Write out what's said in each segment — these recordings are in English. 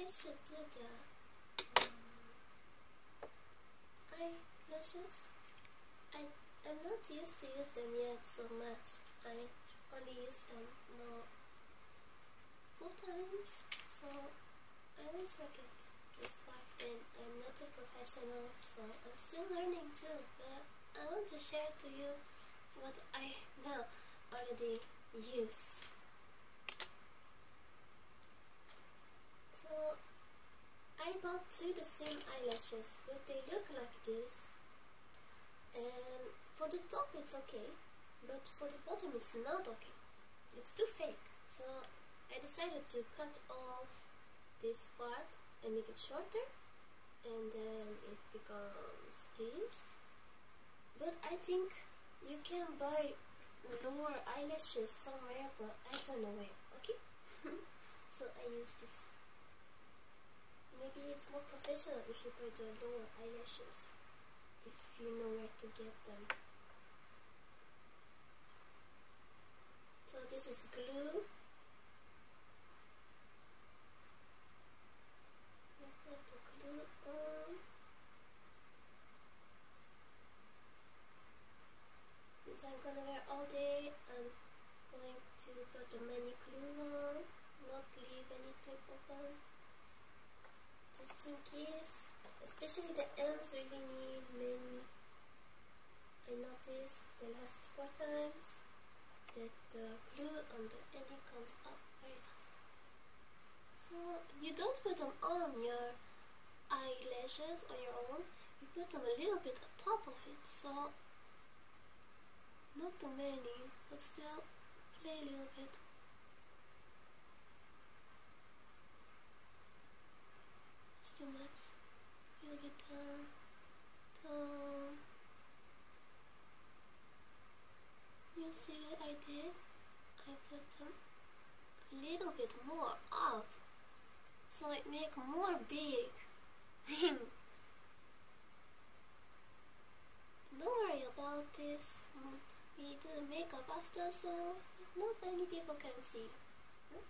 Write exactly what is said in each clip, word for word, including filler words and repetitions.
should do the um, eyelashes. I, I'm not used to use them yet so much. I only use them more four times, so I always forget this part, and I'm not a professional, so I'm still learning too, but I want to share to you what I now already use. So I bought two the same eyelashes, but they look like this, and for the top it's okay, but for the bottom it's not okay. It's too fake, so I decided to cut off this part and make it shorter, and then it becomes this. But I think you can buy lower eyelashes somewhere, but I don't know where, okay? So I use this. Maybe it's more professional if you buy the lower eyelashes, if you know where to get them. So this is glue. You put the glue on. Since I'm gonna wear all day, I'm going to put the many glue on, not leave anything open, just in case. Especially the ends really need many. I noticed the last four times that the glue on the ending comes up very fast. So you don't put them on your eyelashes on your own, you put them a little bit on top of it, so not too many, but still play a little bit. It's too much. A little bit down, down. You see what I did? I put them a little bit more up, so it make more big. Don't worry about this. We do the makeup after, so not many people can see. Hmm?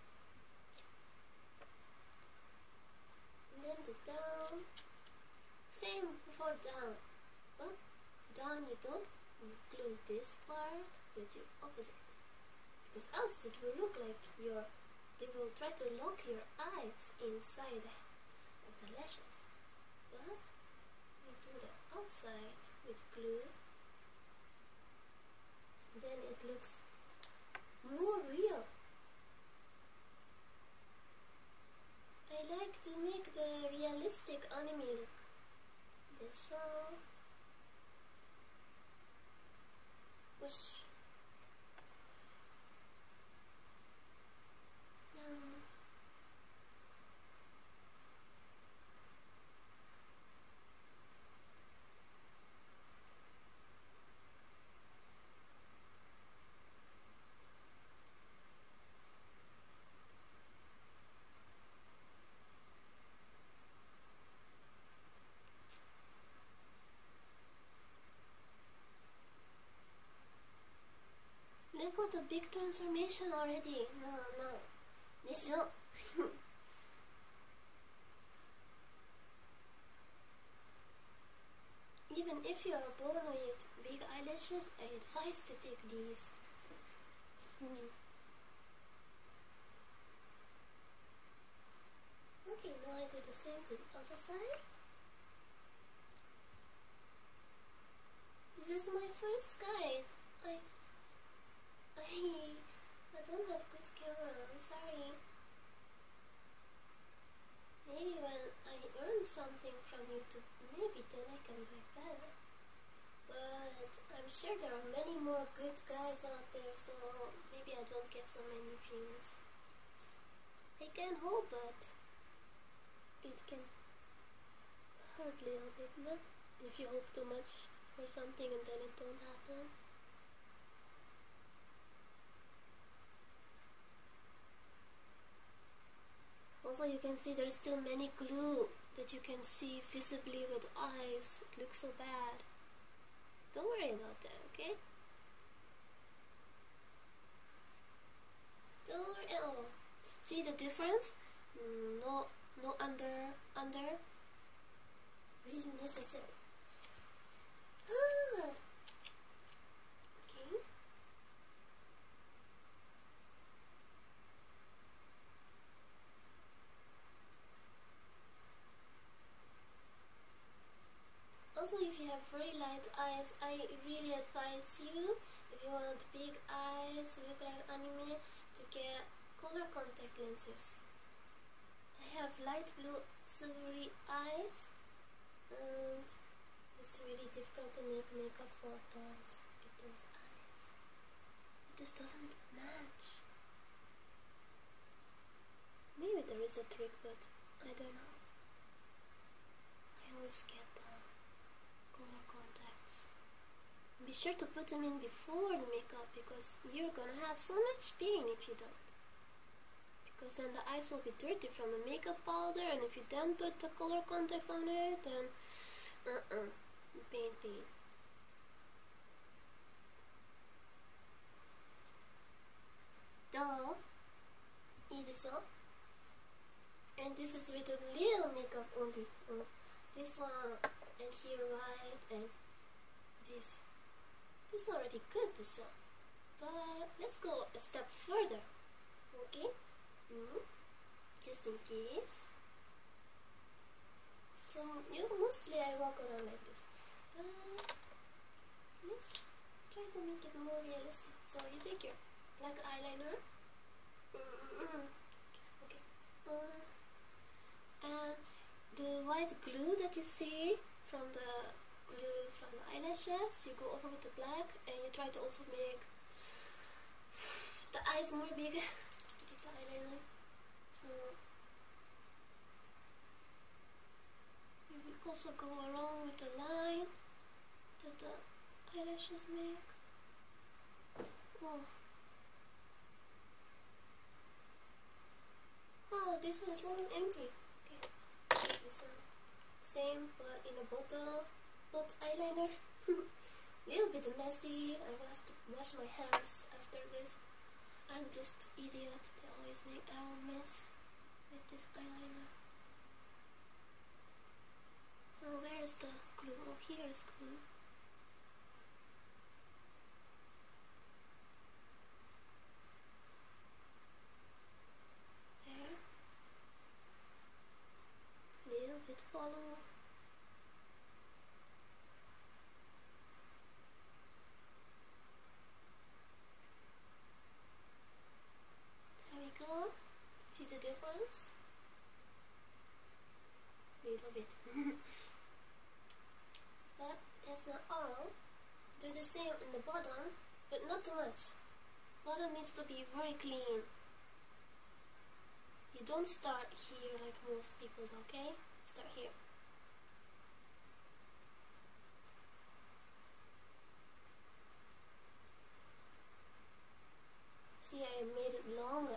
And then do down. Same for down, but down you don't glue this part, but you opposite, because else it will look like your, they will try to lock your eyes inside of the lashes, but we do the outside with glue, and then it looks more real. I like to make the realistic anime look. This one. Push. Down. Look what a big transformation already. No, no. This one. Even if you are born with big eyelashes, I advise to take these. Hmm. Okay, now I do the same to the other side. This is my first guide. I I, I don't have good camera, I'm sorry. Maybe when I earn something from YouTube, maybe then I can buy better. But I'm sure there are many more good guides out there, so maybe I don't get so many views. I can hope, but it can hurt a little bit, no? If you hope too much for something and then it don't happen. Also, you can see there's still many glue that you can see visibly with eyes. It looks so bad. Don't worry about that, okay? Don't worry at all. See the difference? No no under, under, really necessary. Ah. Okay. Also, if you have very light eyes, I really advise you, if you want big eyes, look like anime, to get color contact lenses. I have light blue silvery eyes, and it's really difficult to make makeup for those, with those eyes. It just doesn't match. Maybe there is a trick, but I don't know. I always get the color contacts. Be sure to put them in before the makeup, because you're gonna have so much pain if you don't. Because then the eyes will be dirty from the makeup powder, and if you then put the color contacts on it, then uh-uh, pain, pain. Duh, it is so. And this is with a little makeup only. Uh, this one, and here white, and this. This is already good to show. But let's go a step further. Okay? Mm-hmm. Just in case. So you mostly I walk around like this. But let's try to make it more realistic. So you take your black eyeliner. Mm-hmm. Okay. Um, and the white glue that you see from the glue from the eyelashes, you go over with the black, and you try to also make the eyes more big with the eyeliner. So you will also go along with the line that the eyelashes make. Oh, oh, this one is almost empty. Okay, this one same, but in a bottle. But eyeliner, little bit messy. I will have to wash my hands after this. I'm just idiot. They always make a mess with this eyeliner. So where is the glue? Oh, here is glue. There. Little bit follow. See the difference? Little bit. But that's not all. Do the same in the bottom, but not too much. Bottom needs to be very clean. You don't start here like most people do, okay? Start here. See, I made it longer.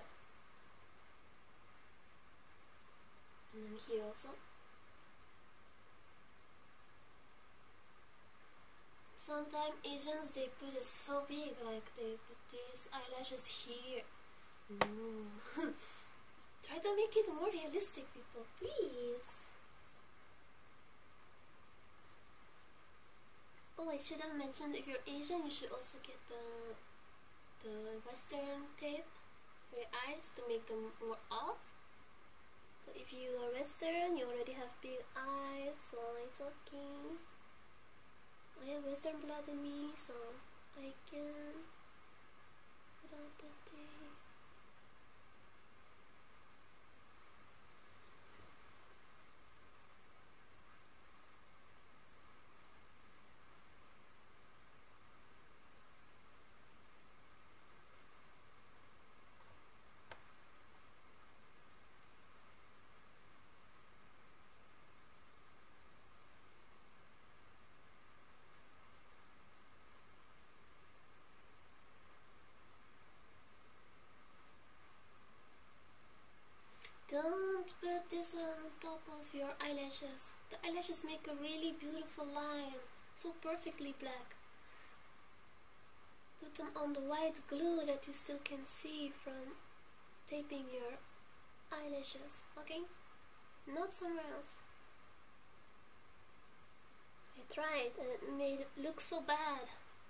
And then here also. Sometimes Asians, they put it so big, like they put these eyelashes here. No. Try to make it more realistic, people, please. Oh, I should have mentioned, if you're Asian, you should also get the the Western tape for your eyes to make them more up. But if you are Western, you already have big eyes, so it's okay. I have Western blood in me, so I can put out the tape. Don't put this on top of your eyelashes. The eyelashes make a really beautiful line, so perfectly black. Put them on the white glue that you still can see from taping your eyelashes, okay? not somewhere else. I tried and it made it look so bad.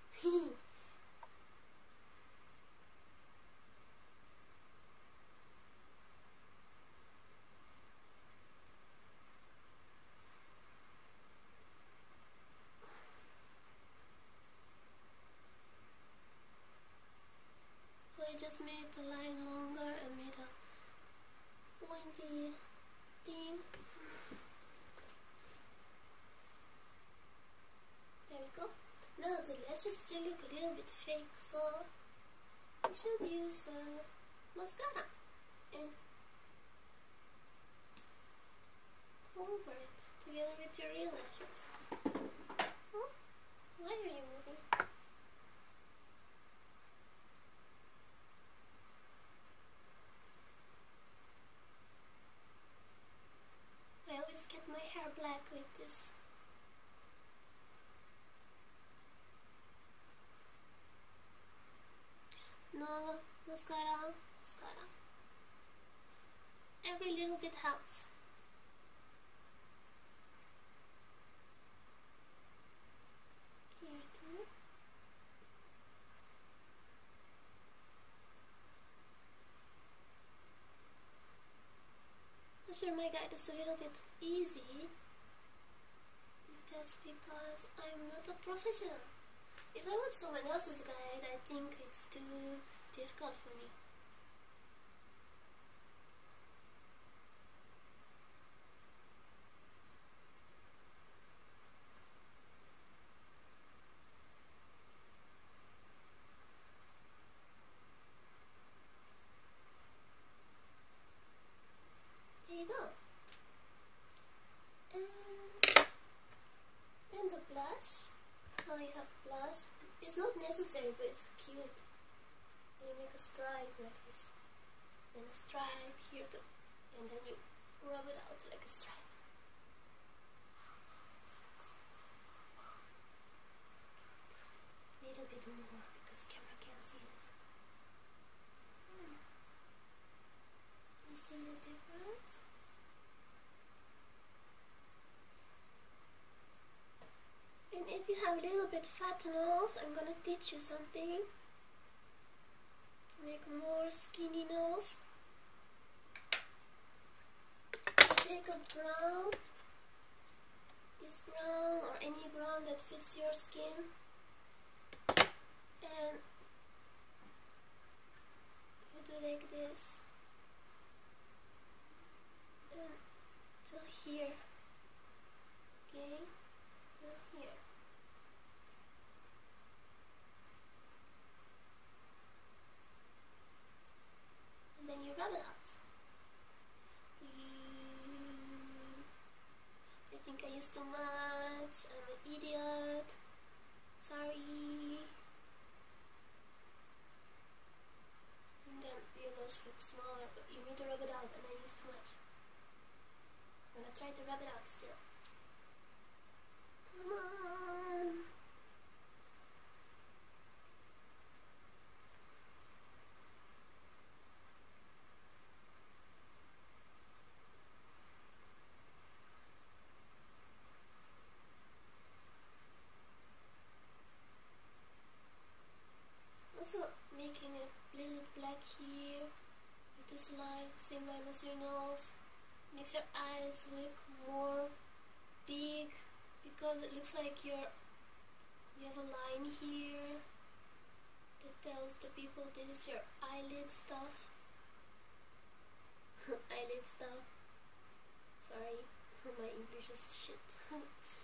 So I just made the line longer and made a pointy thing. There we go. Now the lashes still look a little bit fake, so we should use uh, mascara and over it together with your real lashes. Oh, why are you moving? I always get my hair black with this. No, mascara, mascara. Every little bit helps. Here too. I'm sure my guide is a little bit easy. That's because I'm not a professional. If I want someone else's guide, I think it's too difficult for me. There you go. And then the blush. So you have blush. It's not necessary, but it's cute. You make a stripe like this, and a stripe here too, and then you rub it out like a stripe. A little bit more because camera can't see this. Hmm. You see the difference? And if you have a little bit fat nose, I'm gonna teach you something to make more skinny nose. Take a brown, this brown or any brown that fits your skin, and you do like this, and to here, okay, to here. And then you rub it out. I think I used too much. I'm an idiot. Sorry. And then your nose looks smaller, but you need to rub it out, and I used too much. I'm gonna try to rub it out still. Come on. Also making a little black here with this line, same line as your nose, makes your eyes look more big because it looks like you're you have a line here that tells the people this is your eyelid stuff. Eyelid stuff. Sorry, my English is shit.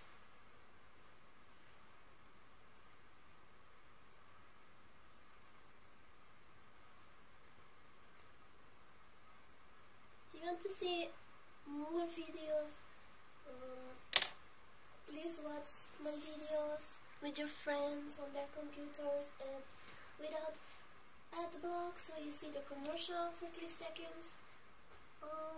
If you want to see more videos, um, please watch my videos with your friends on their computers and without ad block, so you see the commercial for three seconds. Um,